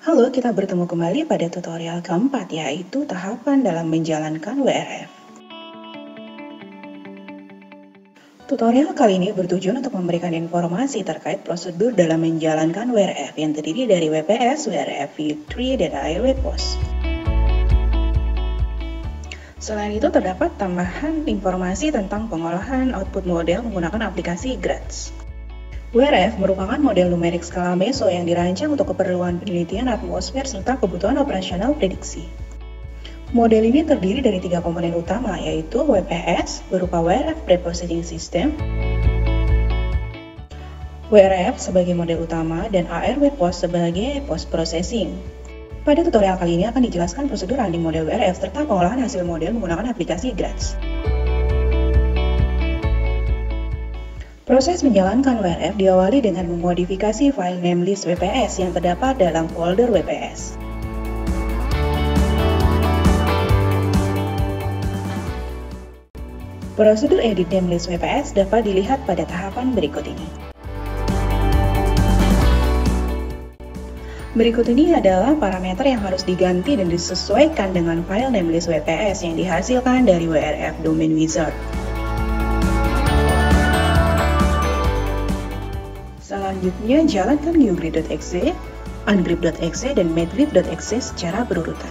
Halo, kita bertemu kembali pada tutorial keempat, yaitu tahapan dalam menjalankan WRF. Tutorial kali ini bertujuan untuk memberikan informasi terkait prosedur dalam menjalankan WRF yang terdiri dari WPS, WRF View Tree, dan Airway Post. Selain itu, terdapat tambahan informasi tentang pengolahan output model menggunakan aplikasi GRADS. WRF merupakan model numerik skala meso yang dirancang untuk keperluan penelitian atmosfer serta kebutuhan operasional prediksi. Model ini terdiri dari 3 komponen utama, yaitu WPS berupa WRF Preprocessing System, WRF sebagai model utama, dan Airway Post sebagai post processing. Pada tutorial kali ini akan dijelaskan prosedur running model WRF serta pengolahan hasil model menggunakan aplikasi GRADS. Proses menjalankan WRF diawali dengan memodifikasi file namelist WPS yang terdapat dalam folder WPS. Prosedur edit namelist WPS dapat dilihat pada tahapan berikut ini. Berikut ini adalah parameter yang harus diganti dan disesuaikan dengan file namelist WPS yang dihasilkan dari WRF Domain Wizard. Selanjutnya, jalankan newgrid.exe, ungrip.exe, dan medgrip.exe secara berurutan.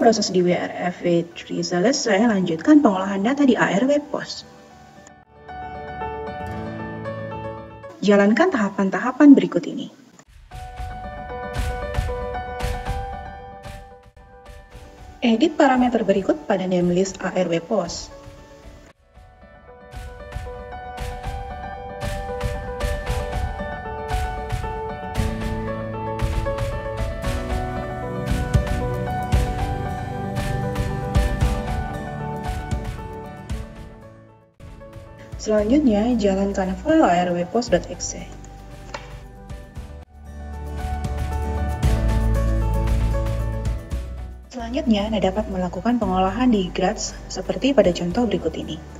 proses di WRF V3 selesai, lanjutkan pengolahan data di ARW POS. Jalankan tahapan-tahapan berikut ini. Edit parameter berikut pada namelist ARW POS. Selanjutnya, jalankan file arwpos.exe. Selanjutnya, Anda dapat melakukan pengolahan di Grads seperti pada contoh berikut ini.